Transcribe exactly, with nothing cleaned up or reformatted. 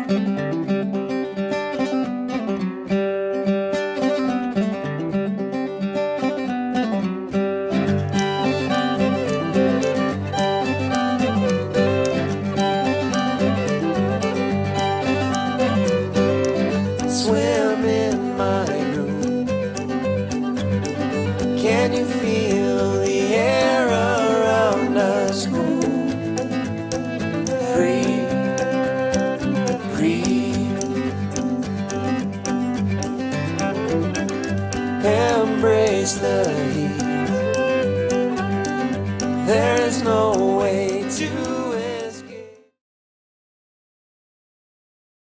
Swim in my room. Can you feel the air around us cool? Free, breathe. Embrace the heat. There is no way to